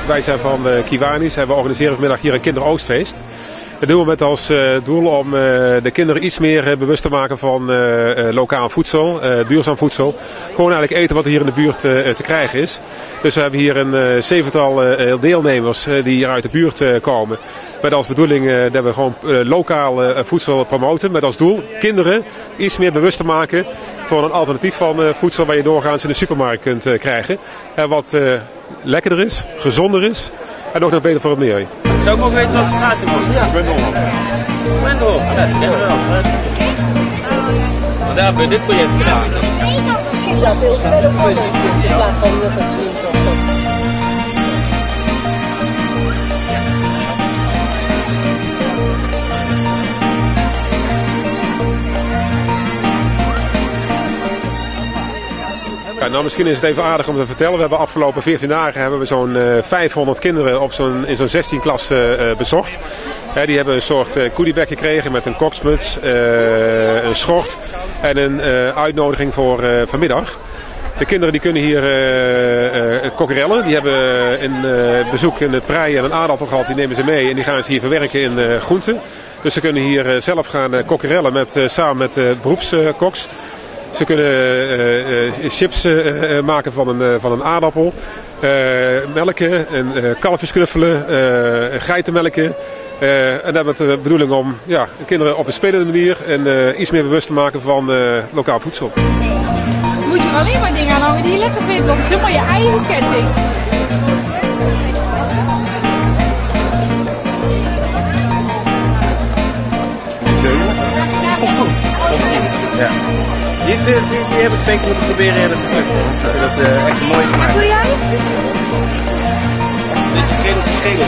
Wij zijn van Kiwanis en we organiseren vanmiddag hier een kinderoogstfeest. Dat doen we met als doel om de kinderen iets meer bewust te maken van lokaal voedsel, duurzaam voedsel. Gewoon eigenlijk eten wat er hier in de buurt te krijgen is. Dus we hebben hier een zevental deelnemers die hier uit de buurt komen. Met als bedoeling dat we gewoon lokaal voedsel promoten. Met als doel kinderen iets meer bewust te maken voor een alternatief van voedsel waar je doorgaans in de supermarkt kunt krijgen. Wat lekkerder is, gezonder is en ook nog beter voor het milieu. Zou ik ook weten welke straat je woont? Ja, Wendelhof. Wendelhof, ja, dat kennen we wel. Maar daar hebben we dit project gedaan. Ik zie dat heel snel op in plaats van dat het slim komt. Ja, nou, misschien is het even aardig om te vertellen. We hebben afgelopen 14 dagen hebben we zo'n 500 kinderen in zo'n 16 klas bezocht. Die hebben een soort goodiebag gekregen met een koksmuts, een schort en een uitnodiging voor vanmiddag. De kinderen die kunnen hier kokkerellen. Die hebben een bezoek in het prei en een aardappel gehad. Die nemen ze mee en die gaan ze hier verwerken in groenten. Dus ze kunnen hier zelf gaan kokkerellen samen met beroepskoks. Ze kunnen chips maken van een aardappel, melken, kalfjes knuffelen, geiten melken. En dat met de bedoeling om kinderen op een spelende manier en iets meer bewust te maken van lokaal voedsel. Moet je er alleen maar dingen aanhangen die je lekker vindt, want het is helemaal je eigen ketting. Ja. Die heb ik 2 keer moeten proberen in het product. Ik vind dat echt mooi gemaakt. Wat doe jij? Dit is geel.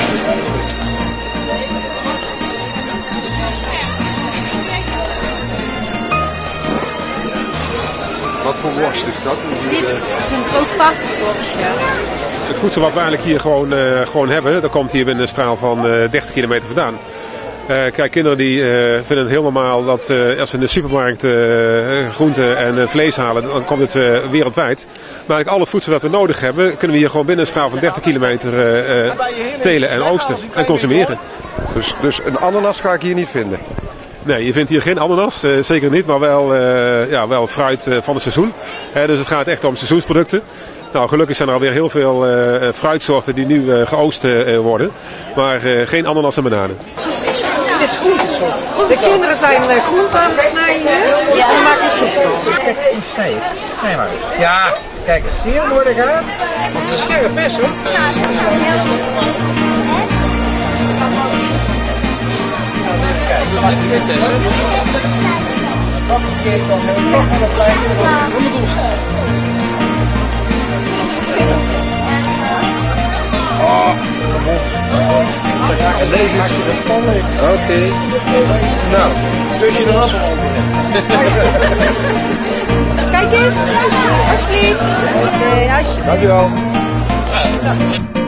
Wat voor worst is dat? Dit is een roodvarkensworstje. Het voedsel wat we eigenlijk hier gewoon hebben, dat komt hier binnen een straal van 30 kilometer vandaan. Kijk, kinderen die vinden het heel normaal dat als ze in de supermarkt groenten en vlees halen, dan komt het wereldwijd. Maar eigenlijk al het voedsel dat we nodig hebben, kunnen we hier gewoon binnen een straal van 30 kilometer telen en oogsten en consumeren. Dus een ananas ga ik hier niet vinden? Nee, je vindt hier geen ananas, zeker niet, maar wel fruit van het seizoen. Dus het gaat echt om seizoensproducten. Nou, gelukkig zijn er alweer heel veel fruitsoorten die nu geoogst worden, maar geen ananas en bananen. Het is groentesoep. De kinderen zijn groenten aan het snijden en maken soep van. Kijk, snij maar. Ja, kijk eens. Hier mooi dat gaat. Want het is scherp vis hoor. Kijk, we gaan het testen. Nog een keer dan nog een blijven. En deze maak je er pan mee. Oké. Nou, dus je er was wel Kijk eens, alsjeblieft. Oké, alsjeblieft. Dankjewel.